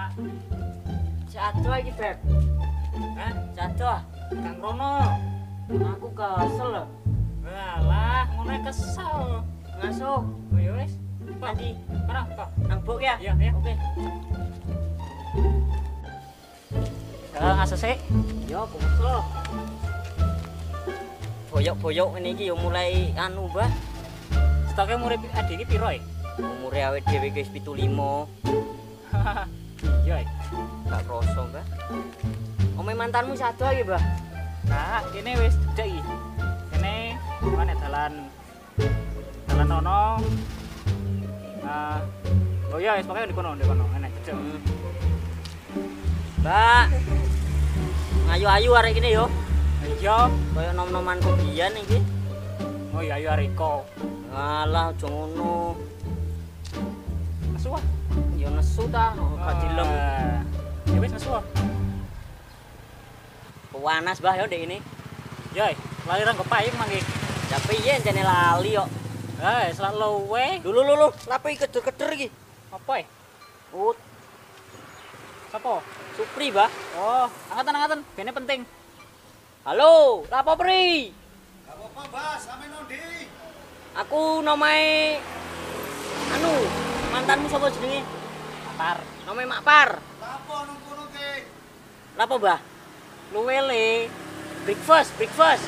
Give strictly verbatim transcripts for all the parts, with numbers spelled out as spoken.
Pak. Jatuh iki, Beb. Hah? Jatuh. Kang Rono. Aku kesel lho. Walah, ngono kesel. Masuk. Oh ya wis. Pak, Nanti mana kok? nang buk ya? Iya, iya. Oke. Ya, ngasih sih. Yo, bongso. Boyok-boyok ini iki yo mulai anu, Mbah. Stoknya murid adik iki piro ya? Umure awake dhewe wis pitu lima. Iya. Gak kroso, Mbah. Ome mantanmu satu iki, Mbah. Nah, kene wis cedek iki. Kene mana dalan dalan ono. Nah, oh iya, wis pokoke di kono, di kono, enak cedek. Hmm. Mbak. Ayu-ayu arek kene yo. Iya. Kaya nom-noman kobian iki. Oh iya, ayo Riko. Alah, aja ngono. Nesu ah. Yo nesu ta, gak dilem. Ya wis nesu ah. Panas, Mbah yo ndek ini. Ya, lali rang kepayung mangke. Ya piye jane lali kok. Ha, selak luwe. Lho lho lho, lapo iki keder-keder iki? Apa e? Ut, Sapa? Supri, Mbah. Oh, angkatan-angkatan, bene penting. Halo, lapo Pri? Gak apa-apa, Bas, sampe nondi. Aku nomae anu, mantanmu sapa jenenge? Matar. Nomae Makpar. Lapo nang kono ki? Lapo, Mbah? Luwe le. Breakfast, breakfast.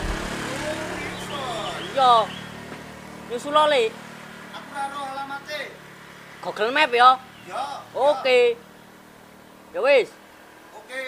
Iya. Nyusul le. Aku ora roh alamate. Google Map ya. Ya. Oke. Ya wis. Oke.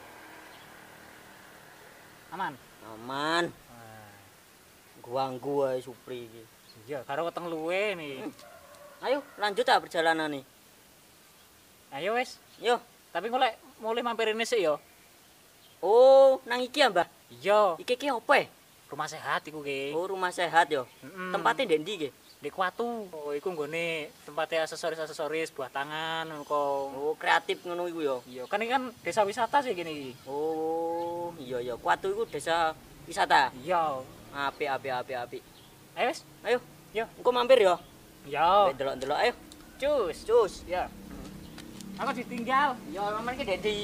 Aman. Aman. Ganggu ae Supri iki. Iya, karo weteng luwe nih. Ayo lanjut ah perjalanan nih. Ayo wis. Yo. Tapi golek mulai mampir ini sih yo. Oh, nang iki ya, Mbah? Iya, Iki ki opo e? rumah sehat iku ki. Oh, rumah sehat yo. Mm-mm. Tempatnya ndek ndi ki? Di Kuatu. Oh, iku nggone tempatnya aksesoris-aksesoris buah tangan ngono kok. Oh, kreatif ngono iku yo. Iya, kan ini kan desa wisata sih gini iki. Oh, iya iya. Kuatu iku desa wisata. Iya. Apik apik apik apik. Ayo wis. Ayo, Yo. engko mampir yo. Yo. Wis delok-delok ayo. Cus. Cus. Ya. Aku ditinggal. Yo, nomor iki Dendi.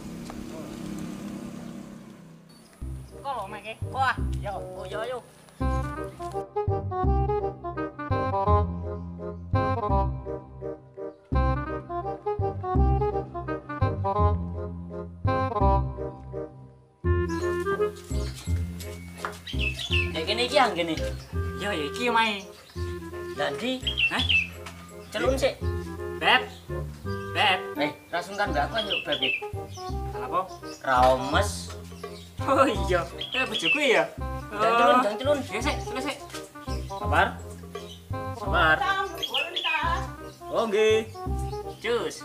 Kok mek e? Wah, Yo. oh yo yo. Kayak gini iki yang gini. Yo ya iki omae. Dadi, Hah? celun sik. Beb. Beb. Eh, rasungkan gak aku nyuk bebek. Salah apa? Raumes. Oh iya. Eh bojoku ya. Jangan celun, jangan celun. Ya sik, sik, sik. Sabar. Sabar. Oh nggih. Cus.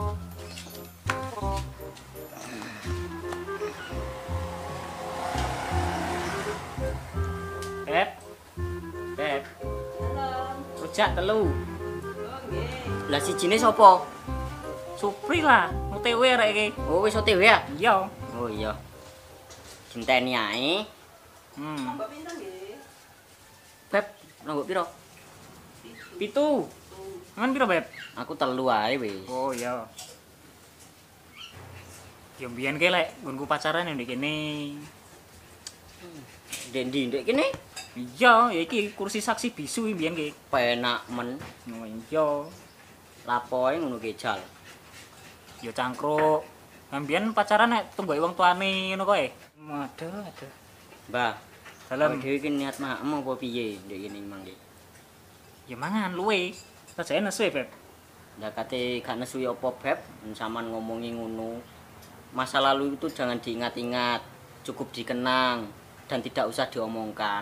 Beb. Beb. Rujak telu. Lah sijine sapa? Supri lah, O T W arek iki. Oh wis O T W ya? Iya. Oh iya. Genteni ae. Hmm. Beb, nombok piro? Pitu. Mangan piro, Beb? Aku telu ae wis. Oh iya. Ya mbiyen ki lek nggonku pacaran yang ndek kene. Dendi ndek kene Iya, ya iki kursi saksi bisu iki mbiyen ki. penak men. Oh iya. Lapo ae ngono ki jal. Ya cangkruk. Nah, mbiyen pacaran nek tunggoke wong tuane ngono koe. Aduh, aduh. Mbah, Dalam awake dhewe ki niat makmu apa piye ndek kene mangke? ya mangan luwe. Sajane nesu ya, Beb. Lah kate gak nesu ya apa beb, sampean ngomongi ngono. Masa lalu itu jangan diingat-ingat, cukup dikenang dan tidak usah diomongkan.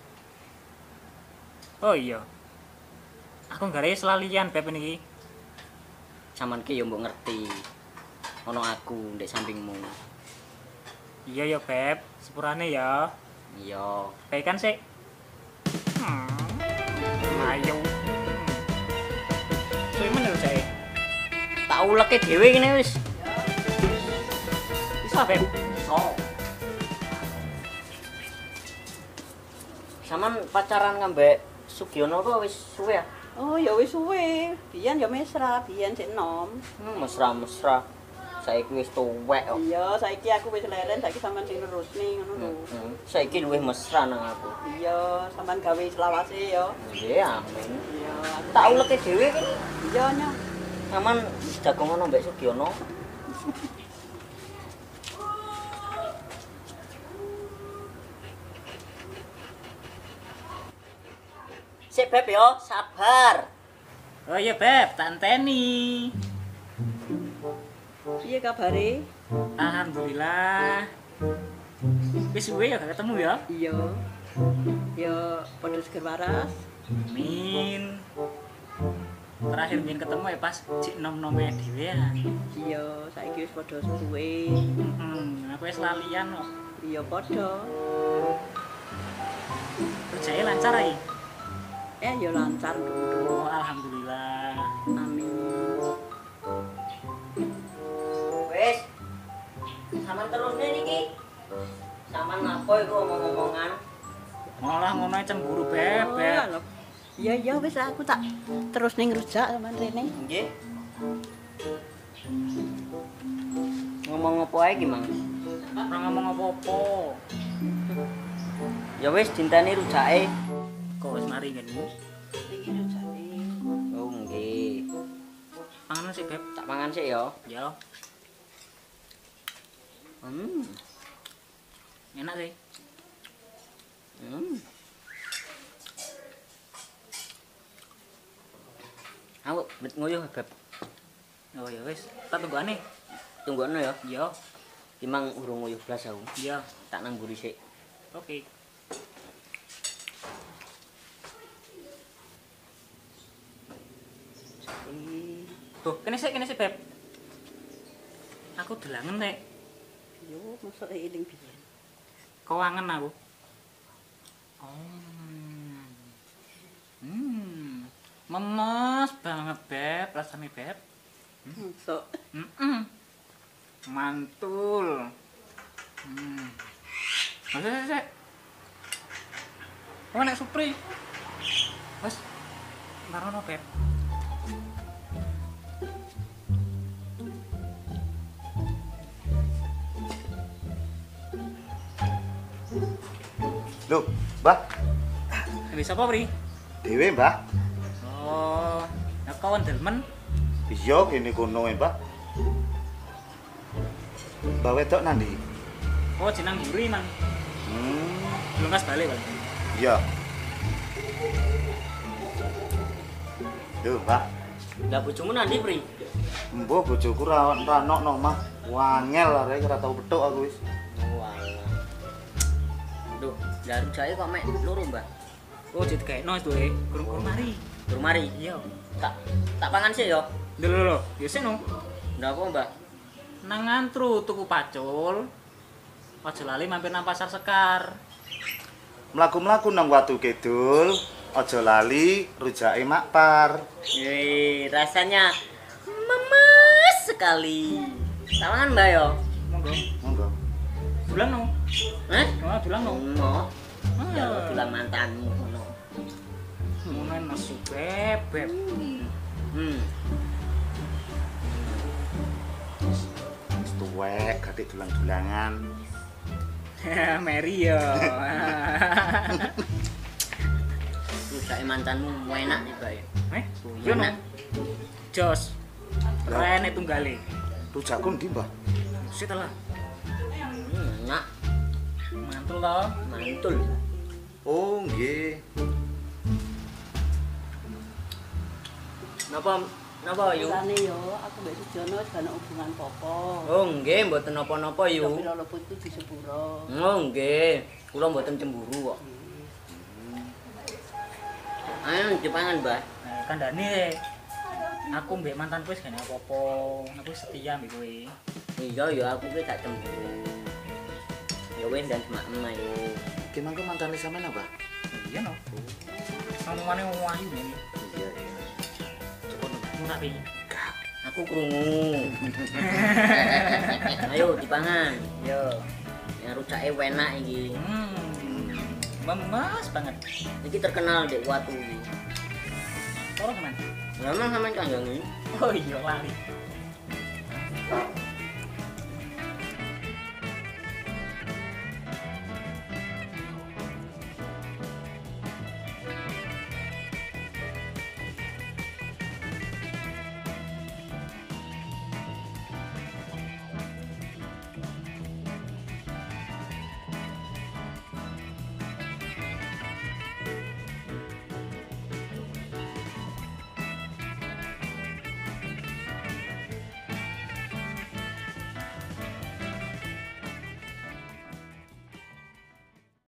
Oh iya. Aku nggak ada selalian Beb ini. Sampean ki ya mbok ngerti. Ono aku ndek sampingmu. Iya ya Beb, sepurane ya. Iya. Baik kan sih? Hmm. Ayo. Suwi menurut saya. Tak uleke dhewe kene wis. Bisa Beb. So. Sampean pacaran ngambek Sugiono kok wis suwe ya? Oh, ya wis suwe. Biyen ya mesra, biyen sik enom. Hmm, mesra-mesra. Saiki wis tuwek kok. Iya, saiki aku wis leren, saiki sampean sing nerusne ngono lho. Hmm. Saiki luwih mesra nang aku. Iya, sampean gawe selawase ya. Nggih, amin. Iya, aku Tak uleke dhewe iki. iya nya. Aman jago ngono Mbak Sugiono. Sik Beb yo, sabar. Oh iya Beb, tak enteni. Piye kabare? Alhamdulillah. Wis suwe ya gak ketemu ya. Iya. Ya padha seger waras. Amin. Terakhir biyen ketemu ya pas cik nom-nome dhewe ya. Iya, saiki wis padha suwe. Hmm, aku wis lalian kok. Iya padha. Kerjanya lancar ya. Eh ya lancar dulu. Oh, alhamdulillah. Amin. Wes. Saman terus nih niki. Saman apa iku omong-omongan? Malah ngono ae cemburu Beb, Beb. Oh, lho. Iya iya wis aku tak terus ning rujak sampean rene. Nggih. Ngomong apa ae ki, Mang? Ora ngomong apa-apa. Ya wis dinteni rujake. Kok wis mari ngene. Iki rujake. Oh, nggih. Panganan sih Beb. Tak mangan sik ya. Ya, Hmm. enak sih. Hmm. Aku bet nguyuh, Beb. Oh ya wis, tak tunggane. Tungguno ya. Ya, Timang urung nguyuh blas aku. ya. Tak nang mburi sik. Oke. Tuh, kene sik, kene sik Beb. Aku delangen nek Yo mosok eling biyen. kewangen aku. Oh. Hmm. Memes banget Beb, rasane Beb. Mosok Heeh. Mantul. Hmm. Mas, sik, sik. Oh, nek Supri. Wes. Marono, Beb. Loh, Mbah, Wis apa, Pri? dhewe, Mbah. Oh, ya kawan delmen. Iya, kene kono e, Mbah. Mbah wedok nandi? Oh, jeneng Yuri, Mang. Hmm, Belum kas balik, Bang. iya. Loh, Mbah, Lah bojomu nanti, Pri? mbok bojoku ra ra ono no, Mah. Wangel arek ora tau petuk aku wis. Walah. Duh, lah rujake kok mek loro, Mbah. Oh, ditekekno wis duwe. Kurung-kurung mari. Durung mari. Iya. Tak tak pangan sik ya. Lho lho lho, ya sik no. Ndak apa, Mbah? Nang antru tuku pacul. Aja lali mampir nang pasar Sekar. Mlaku-mlaku nang Watu Kidul, aja lali rujake Makpar. Wih, rasanya memes sekali. Tawangan, Mbak ya? Monggo. Monggo. Dulang no. Hah? Oh, dulang no. Ngono. Ah. Ya tulang mantanmu ngono. Ngono nesu bebek. Hmm. Wis tuwek, gatik dulang-dulangan. Mary ya. Rujake mantanmu enak nih, Mbak. Eh, yo no. Enak. Jos. Rene tunggale. Rujakku ndi, Mbah? Sik ta lah. Hmm, enak. Mantul to. Mantul. Oh, nggih. Napa napa yu? Rasane yo aku mbek Sujono wis gak ana hubungan apa-apa. Oh, nggih, mboten napa-napa yu. Tapi lho putih di sepuro. Oh, nggih. Kula mboten cemburu kok. Ayo dipangan, Mbah. Nah, kandhane aku mbek mantanku wis gak ana apa-apa. Aku setia mbek kowe. Iya, ya aku ki gak cemburu. Ya wis dan semak-emak yo. Ki mangke mantane sampean apa? Iya no. Ngomongane wong ayu ngene. Iya, iya. Murah pi. Aku krungu. Ayo dipangan. Yo. Yang rujake enak iki. Hmm. Memas banget. Iki terkenal dek Watu iki. Orang kemana? Memang sampean kandang ini. Oh iya lali.